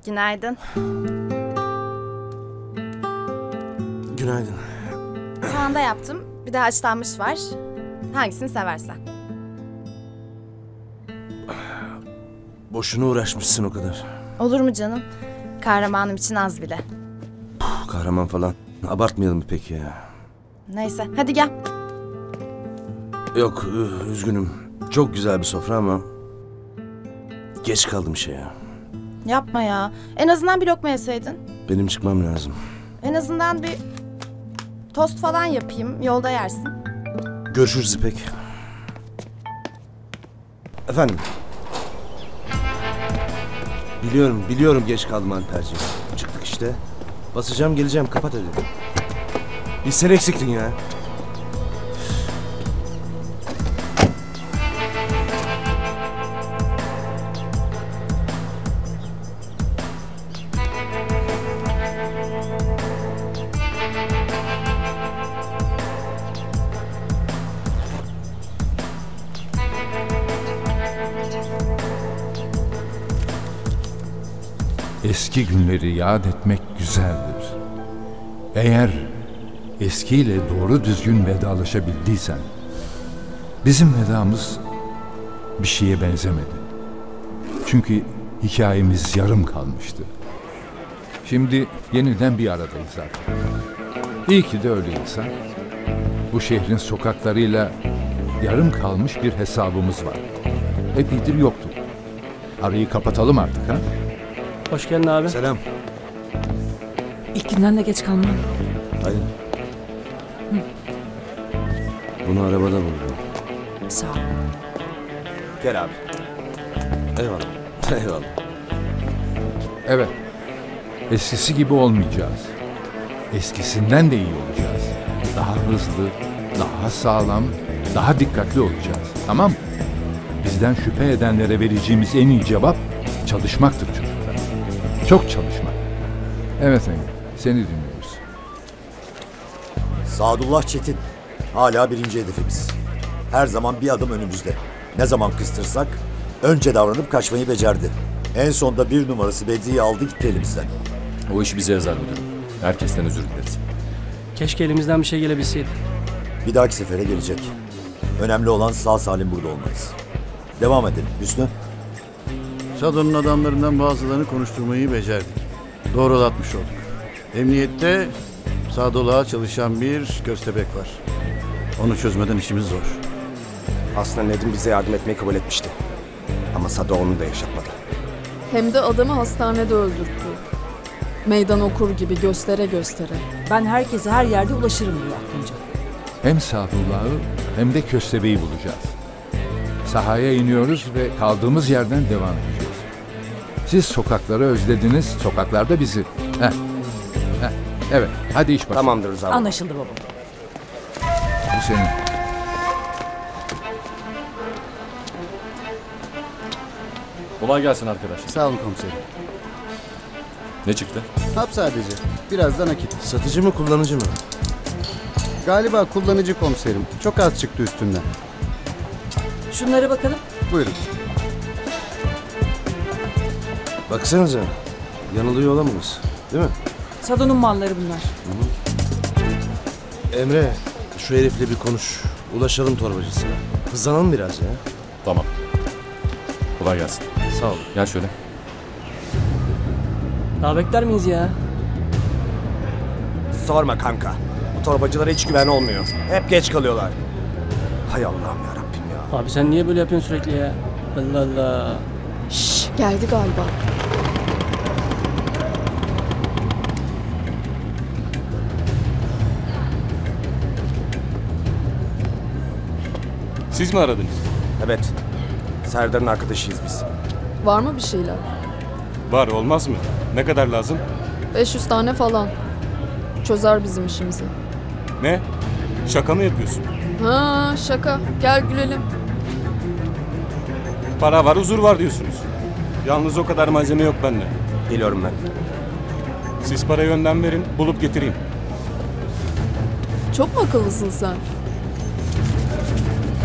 Günaydın. Günaydın. Sağında yaptım. Bir de haşlanmış var. Hangisini seversen. Boşuna uğraşmışsın o kadar. Olur mu canım? Kahramanım için az bile. Kahraman falan. Abartmayalım peki ya. Neyse hadi gel. Yok üzgünüm. Çok güzel bir sofra ama geç kaldım şeye. Yapma ya. En azından bir lokma yeseydin. Benim çıkmam lazım. En azından bir tost falan yapayım. Yolda yersin. Görüşürüz İpek. Efendim. Biliyorum geç kaldım Alperciğim. Çıktık işte. Basacağım geleceğim, kapat hadi. Bir sen eksiktin ya. Eski günleri yad etmek güzeldir. Eğer eskiyle doğru düzgün vedalaşabildiysen, bizim vedamız bir şeye benzemedi. Çünkü hikayemiz yarım kalmıştı. Şimdi yeniden bir aradayız artık. İyi ki de öyleyse. Bu şehrin sokaklarıyla yarım kalmış bir hesabımız var. Epeydir yoktu. Arayı kapatalım artık ha? Hoş geldin abi. Selam. İlk günden de geç kalmam. Aynen. Bunu arabada buldum. Sağ ol. Gel abi. Eyvallah. Eyvallah. Evet. Eskisi gibi olmayacağız. Eskisinden de iyi olacağız. Daha hızlı, daha sağlam, daha dikkatli olacağız. Tamam mı? Bizden şüphe edenlere vereceğimiz en iyi cevap çalışmaktır çocuklar. Çok çalışmak. Evet Engin, seni dinliyoruz. Sadullah Çetin. Hala birinci hedefimiz. Her zaman bir adım önümüzde. Ne zaman kıstırsak önce davranıp kaçmayı becerdi. En sonda 1 numarası Bedri'yi aldı gitti elimizden. O iş bize yazar müdürüm. Herkesten özür dileriz. Keşke elimizden bir şey gelebilseydi. Bir dahaki sefere gelecek. Önemli olan sağ salim burada olmanız. Devam edelim Hüsnü. Sado'nun adamlarından bazılarını konuşturmayı becerdik. Doğrulatmış olduk. Emniyette Sadol'a çalışan bir köstebek var. Onu çözmeden işimiz zor. Aslında Nedim bize yardım etmeyi kabul etmişti. Ama Sado onu da yaşatmadı. Hem de adamı hastanede öldürttü. Meydan okur gibi göstere göstere. Ben herkese her yerde ulaşırım diyor aklınca. Hem Sadullah'ı hem de köstebeği bulacağız. Sahaya iniyoruz ve kaldığımız yerden devam edeceğiz. Siz sokakları özlediniz, sokaklarda bizi. Evet, hadi iş başla. Tamamdır Rıza. Anlaşıldı baba. Bu senin. Kolay gelsin arkadaş. Sağ olun komiserim. Ne çıktı? Hap sadece. Biraz da nakit. Satıcı mı kullanıcı mı? Galiba kullanıcı komiserim. Çok az çıktı üstünden. Şunlara bakalım. Buyurun. Baksanıza. Yanılıyor olamayız. Değil mi? Sado'nun malları bunlar. Emre, şu herifle bir konuş. Ulaşalım torbacısına. Hızlanalım biraz ya. Tamam. Kolay gelsin. Sağ ol. Gel şöyle. Daha bekler miyiz ya? Sorma kanka. Bu torbacılara hiç güven olmuyor. Hep geç kalıyorlar. Hay Allah'ım ya Rabbim ya. Abi sen niye böyle yapıyorsun sürekli ya? Allah Allah. Şşş, geldi galiba. Siz mi aradınız? Evet. Serdar'ın arkadaşıyız biz. Var mı bir şeyler? Var, olmaz mı? Ne kadar lazım? 500 tane falan. Çözer bizim işimizi. Ne? Şaka mı yapıyorsun? Ha şaka. Gel gülelim. Para var, huzur var diyorsunuz. Yalnız o kadar malzeme yok bende. Biliyorum ben. Siz parayı önden verin, bulup getireyim. Çok mu akıllısın sen?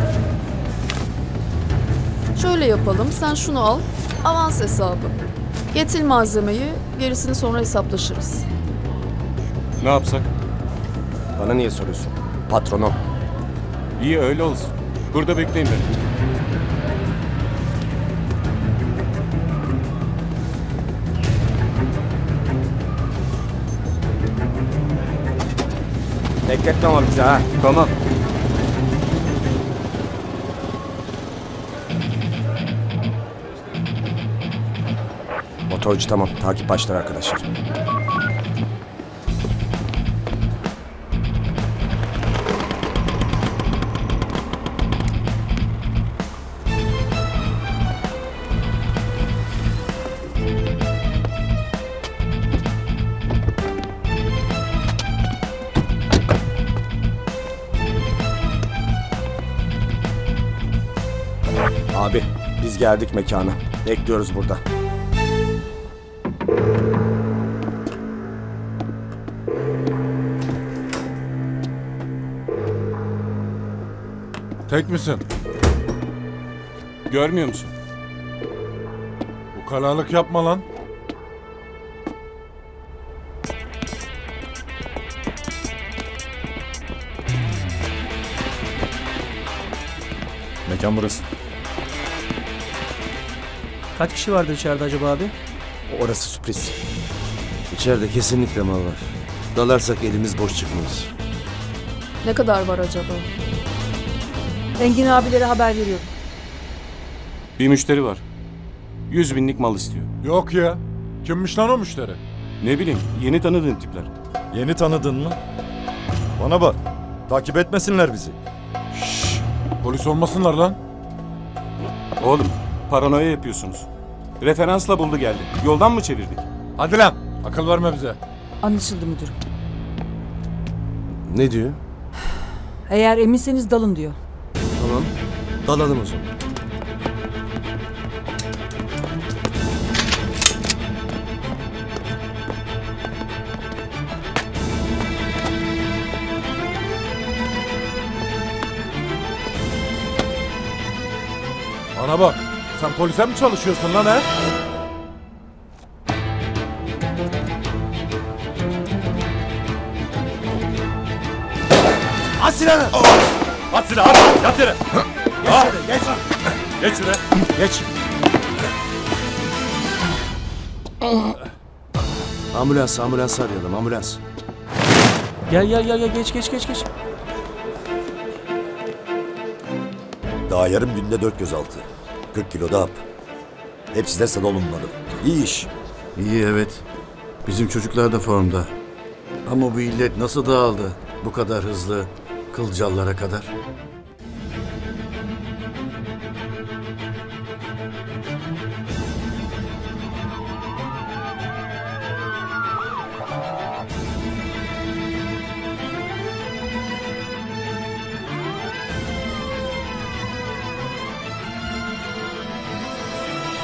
Şöyle yapalım. Sen şunu al. Avans hesabı. Getir malzemeyi, gerisini sonra hesaplaşırız. Ne yapsak? Bana niye soruyorsun? Patronum. İyi öyle olsun. Burada bekleyin beni. Bekletme ama bize ha. Tamam. Motorcu tamam. Takip başlar arkadaşlar. Abi biz geldik mekana. Bekliyoruz burada. Tek misin? Görmüyor musun? Bu kalalık yapma lan. Mekan burası. Kaç kişi vardı içeride acaba abi? Orası sürpriz. İçeride kesinlikle mal var. Dalarsak elimiz boş çıkmaz. Ne kadar var acaba? Engin abilere haber veriyorum. Bir müşteri var. 100 binlik mal istiyor. Yok ya. Kimmiş lan o müşteri? Ne bileyim, yeni tanıdığın tipler. Yeni tanıdın mı? Bana bak. Takip etmesinler bizi. Polis olmasınlar lan. Oğlum, paranoya yapıyorsunuz. Referansla buldu geldi. Yoldan mı çevirdik? Hadi lan. Akıl verme bize. Anlaşıldı müdürüm. Ne diyor? Eğer eminseniz dalın diyor. Tamam. Dalalım o zaman. Bana bak. Sen polise mi çalışıyorsun lan he? At silahını! At silahı at! Yat yere! Geç! Geç şuraya! Geç! Ambulans arayalım, ambulans. Gel geç. Daha yarım günde 4 gözaltı. 40 kilo da hap. Hepsi de salonunmalı. İyi iş. İyi evet. Bizim çocuklar da formda. Ama bu illet nasıl dağıldı bu kadar hızlı Kılcallara kadar?